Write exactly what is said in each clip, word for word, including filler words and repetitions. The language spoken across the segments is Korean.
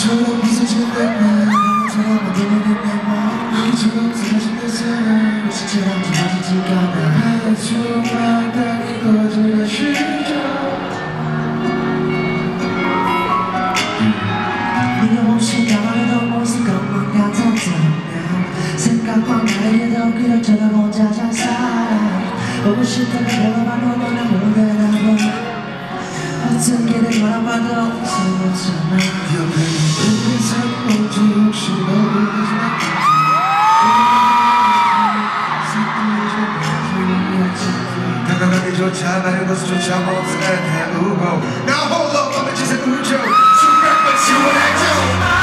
너처럼 미소짓는 내 너처럼 만들어낸 내맘 너처럼 사라진 내 사랑 시처럼 좋아지지가 않아 아주 마땅히 거두려 쉬죠 네가 없이 가만히도 모습 것만 같았던 생각과 나에게도 그렇잖아 혼자 잘 살아 보고 싶다면 별로만 너는 모르나 봐 어떤 길을 걸어봐도 없었잖아 옆에 있는 사람인지 혹시 너를 다가가기조차 나를 것조차 못해 태우고 나 홀로 밤에 짓을 울죠 순간만 지원해줘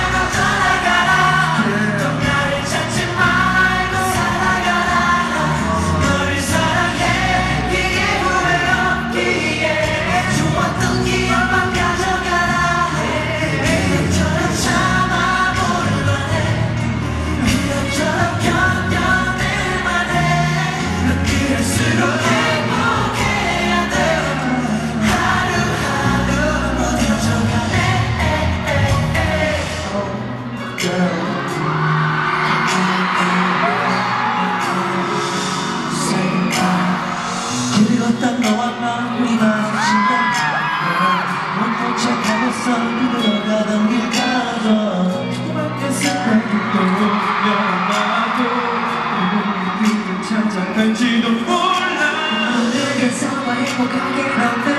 길을 걷다 너와 나 우리만 신경 못 도착하겠어 그대로 가던 길가로 조그맣게 생각도 영화도 우리를 찾아갈지도 몰라 내게서 행복하게 넌